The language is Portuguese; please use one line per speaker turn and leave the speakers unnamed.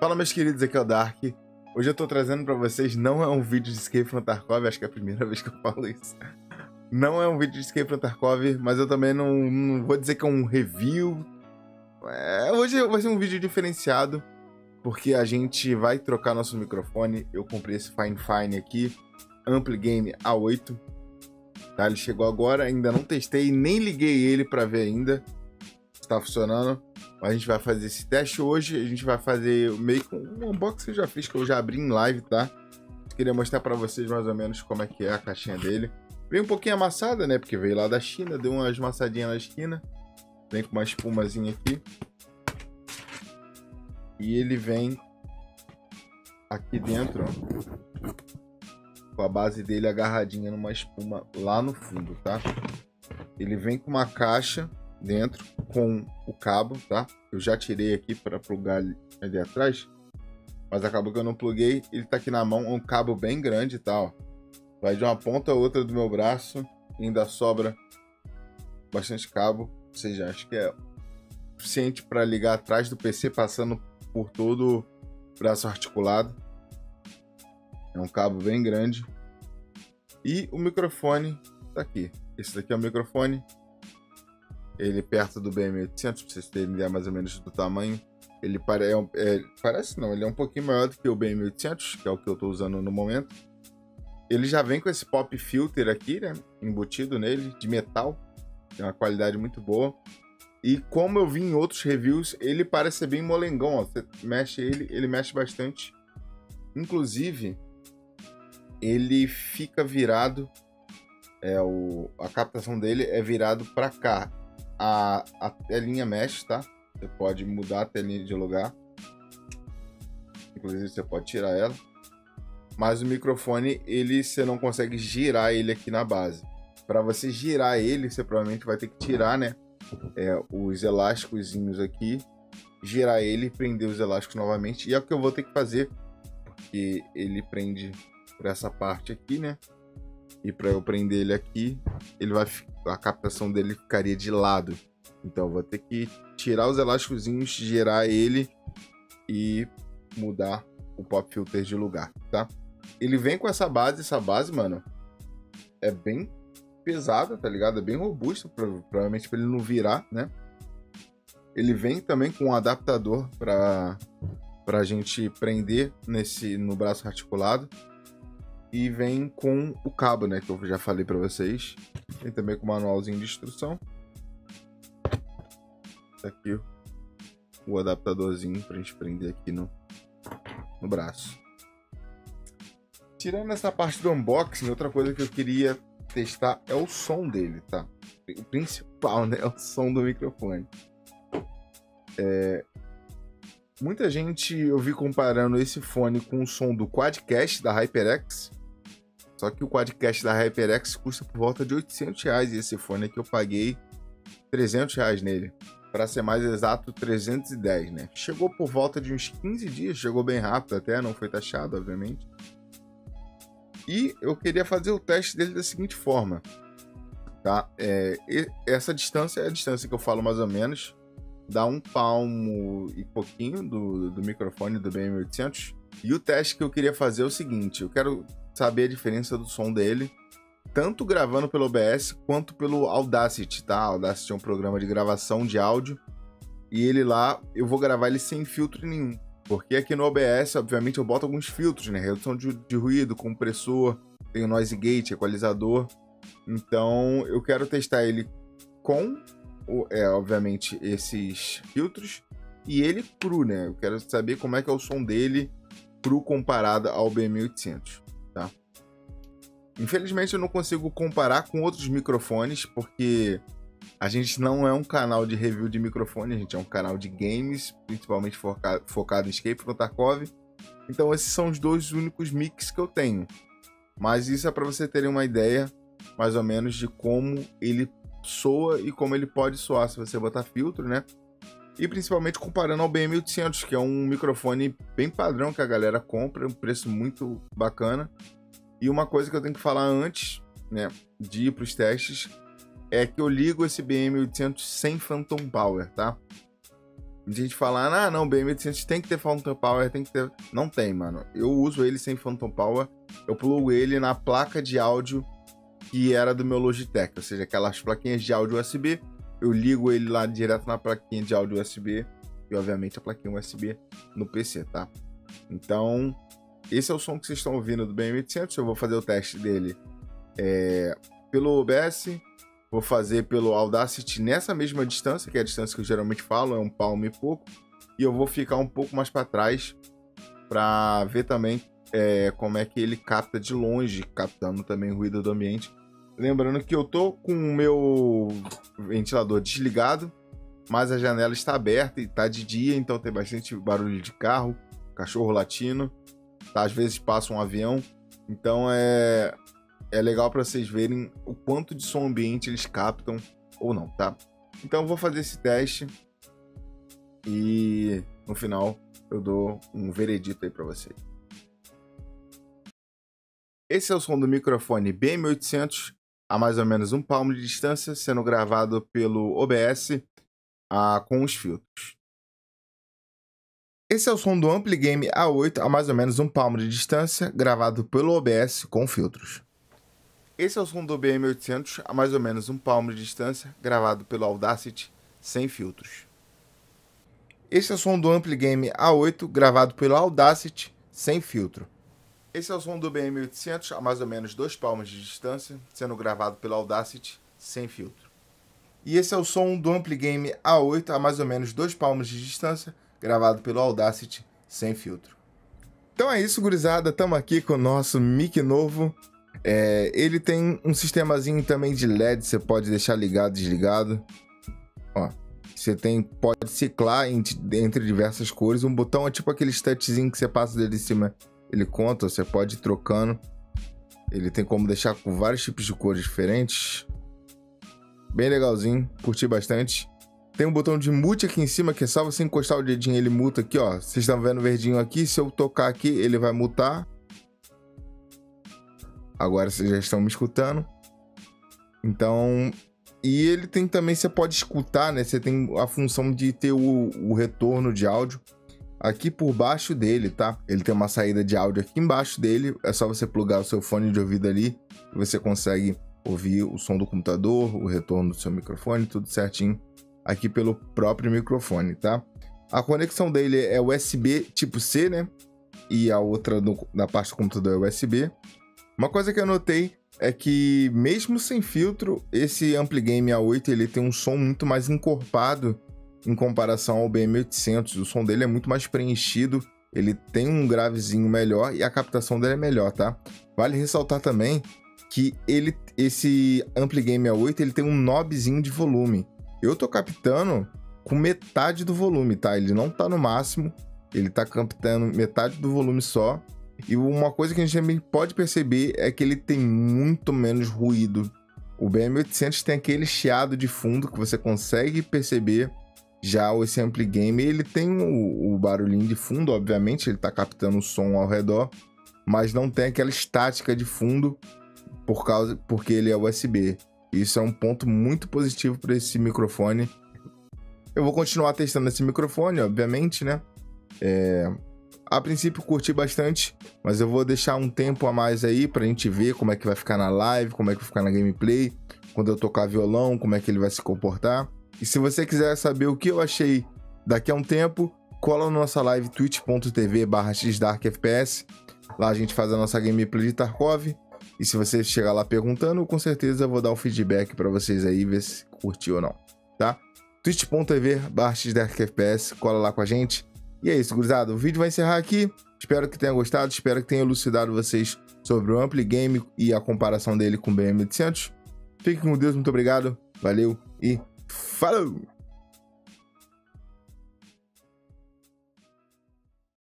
Fala, meus queridos, aqui é o Dark. Hoje eu tô trazendo pra vocês, não é um vídeo de Escape from Tarkov, acho que é a primeira vez que eu falo isso. Não é um vídeo de Escape from Tarkov, mas eu também não vou dizer que é um review. Hoje vai ser um vídeo diferenciado, porque a gente vai trocar nosso microfone. Eu comprei esse Fine aqui, Ampli Game A8. Tá, ele chegou agora, ainda não testei, nem liguei ele pra ver ainda se tá funcionando. A gente vai fazer esse teste hoje, a gente vai fazer meio que um unboxing que eu já fiz, que eu já abri em live, tá? Eu queria mostrar pra vocês mais ou menos como é que é a caixinha dele. Veio um pouquinho amassada, né? Porque veio lá da China, deu umas amassadinhas na esquina. Vem com uma espumazinha aqui. E ele vem aqui dentro, ó, com a base dele agarradinha numa espuma lá no fundo, tá? Ele vem com uma caixa dentro com o cabo, tá? Eu já tirei aqui para plugar ali atrás, mas acabou que eu não pluguei. Ele tá aqui na mão, um cabo bem grande, tá? Ó. Vai de uma ponta a outra do meu braço, ainda sobra bastante cabo, ou seja, acho que é suficiente para ligar atrás do PC, passando por todo o braço articulado. É um cabo bem grande. E o microfone tá aqui. Esse daqui é o microfone. Ele perto do BM800, pra vocês terem ideia mais ou menos do tamanho. Ele parece não, ele é um pouquinho maior do que o BM800, que é o que eu tô usando no momento. Ele já vem com esse pop filter aqui, né, embutido nele, de metal. Tem uma qualidade muito boa. E como eu vi em outros reviews, ele parece ser bem molengão, ó. Você mexe ele mexe bastante. Inclusive, ele fica virado, a captação dele é virado para cá. A telinha mexe, tá? Você pode mudar a telinha de lugar. Inclusive, você pode tirar ela. Mas o microfone, você não consegue girar ele aqui na base. Para você girar ele, você provavelmente vai ter que tirar, né? Os elásticozinhos aqui. Girar ele e prender os elásticos novamente. E é o que eu vou ter que fazer. Porque ele prende por essa parte aqui, né? E para eu prender ele aqui, a captação dele ficaria de lado. Então eu vou ter que tirar os elásticozinhos, girar ele e mudar o pop filter de lugar, tá? Ele vem com essa base, mano, é bem pesada, tá ligado? É bem robusta, provavelmente para ele não virar, né? Ele vem também com um adaptador pra gente prender no braço articulado. E vem com o cabo, né, que eu já falei para vocês. Tem também com o manualzinho de instrução. Tá aqui o adaptadorzinho pra gente prender aqui no braço. Tirando essa parte do unboxing, outra coisa que eu queria testar é o som dele, tá? O principal, né, é o som do microfone. Muita gente eu vi comparando esse fone com o som do Quadcast da HyperX. Só que o Quadcast da HyperX custa por volta de R$800 e esse fone aqui eu paguei R$300 nele. Para ser mais exato, 310, né? Chegou por volta de uns 15 dias, chegou bem rápido até, não foi taxado, obviamente. E eu queria fazer o teste dele da seguinte forma, tá? Essa distância é a distância que eu falo mais ou menos. Dá um palmo e pouquinho do microfone do BM800. E o teste que eu queria fazer é o seguinte, eu quero saber a diferença do som dele, tanto gravando pelo OBS quanto pelo Audacity, tá? Audacity é um programa de gravação de áudio, e ele lá, eu vou gravar ele sem filtro nenhum, porque aqui no OBS, obviamente, eu boto alguns filtros, né? Redução de ruído, compressor, tem o noise gate, equalizador, então eu quero testar ele com, obviamente, esses filtros, e ele cru, né? Eu quero saber como é que é o som dele cru comparado ao BM800, tá? Infelizmente eu não consigo comparar com outros microfones, porque a gente não é um canal de review de microfone, a gente é um canal de games, principalmente focado em Escape from Tarkov. Então esses são os dois únicos mix que eu tenho. Mas isso é para você terem uma ideia, mais ou menos, de como ele soa e como ele pode soar se você botar filtro, né? E principalmente comparando ao BM800, que é um microfone bem padrão que a galera compra, um preço muito bacana. E uma coisa que eu tenho que falar antes, né, de ir para os testes, é que eu ligo esse BM800 sem Phantom Power, tá? A gente fala, ah, não, o BM800 tem que ter Phantom Power, tem que ter... Não tem, mano. Eu uso ele sem Phantom Power, eu plugo ele na placa de áudio que era do meu Logitech, ou seja, aquelas plaquinhas de áudio USB, eu ligo ele lá direto na plaquinha de áudio USB e, obviamente, a plaquinha USB no PC, tá? Então, esse é o som que vocês estão ouvindo do BM800, eu vou fazer o teste dele pelo OBS, vou fazer pelo Audacity nessa mesma distância, que é a distância que eu geralmente falo, é 1 palmo e pouco. E eu vou ficar um pouco mais para trás para ver também como é que ele capta de longe, captando também o ruído do ambiente. Lembrando que eu tô com o meu ventilador desligado, mas a janela está aberta e tá de dia, então tem bastante barulho de carro, cachorro latindo, tá? Às vezes passa um avião, então é legal para vocês verem o quanto de som ambiente eles captam ou não, tá? Então eu vou fazer esse teste e no final eu dou um veredito aí para vocês. Esse é o som do microfone BM800 a mais ou menos 1 palmo de distância, sendo gravado pelo OBS com os filtros. Esse é o som do Ampligame A8 a mais ou menos 1 palmo de distância, gravado pelo OBS com filtros. Esse é o som do BM800 a mais ou menos 1 palmo de distância, gravado pelo Audacity sem filtros. Esse é o som do Ampligame A8 gravado pelo Audacity sem filtro. Esse é o som do BM800 a mais ou menos 2 palmos de distância, sendo gravado pelo Audacity sem filtro. E esse é o som do Ampligame A8 a mais ou menos 2 palmos de distância, gravado pelo Audacity sem filtro. Então é isso, gurizada. Estamos aqui com o nosso mic novo. Ele tem um sistemazinho também de LED, você pode deixar ligado, desligado. Ó, você pode ciclar entre diversas cores. Um botão é tipo aquele touchzinho que você passa dele em cima, ele conta, você pode ir trocando. Ele tem como deixar com vários tipos de cores diferentes. Bem legalzinho, curti bastante. Tem um botão de mute aqui em cima, que é só você encostar o dedinho, ele muta aqui, ó. Vocês estão vendo o verdinho aqui, se eu tocar aqui, ele vai mutar. Agora vocês já estão me escutando. Então, e ele tem também, você pode escutar, né? Você tem a função de ter o retorno de áudio aqui por baixo dele, tá? Ele tem uma saída de áudio aqui embaixo dele. É só você plugar o seu fone de ouvido ali e você consegue ouvir o som do computador, o retorno do seu microfone, tudo certinho aqui pelo próprio microfone, tá? A conexão dele é USB tipo C, né? E a outra na parte do computador é USB. Uma coisa que eu notei é que, mesmo sem filtro, esse Ampligame A8 ele tem um som muito mais encorpado em comparação ao BM800. O som dele é muito mais preenchido, ele tem um gravezinho melhor e a captação dele é melhor, tá? Vale ressaltar também que esse Ampligame A8 ele tem um knobzinho de volume. Eu tô captando com metade do volume, tá? Ele não tá no máximo, ele tá captando metade do volume só. E uma coisa que a gente também pode perceber é que ele tem muito menos ruído. O BM800 tem aquele chiado de fundo que você consegue perceber. Já esse Ampligame, ele tem o barulhinho de fundo, obviamente, ele tá captando o som ao redor, mas não tem aquela estática de fundo porque ele é USB. Isso é um ponto muito positivo para esse microfone. Eu vou continuar testando esse microfone, obviamente, né? A princípio curti bastante, mas eu vou deixar um tempo a mais aí pra gente ver como é que vai ficar na live, como é que vai ficar na gameplay, quando eu tocar violão, como é que ele vai se comportar. E se você quiser saber o que eu achei daqui a um tempo, cola na nossa live twitch.tv/xdarkfps. Lá a gente faz a nossa gameplay de Tarkov. E se você chegar lá perguntando, com certeza eu vou dar um feedback pra vocês aí, ver se curtiu ou não, tá? twitch.tv/xdarkfps, cola lá com a gente. E é isso, gurizada. O vídeo vai encerrar aqui. Espero que tenha gostado, espero que tenha elucidado vocês sobre o Ampligame e a comparação dele com o BM800. Fiquem com Deus, muito obrigado, valeu e falou!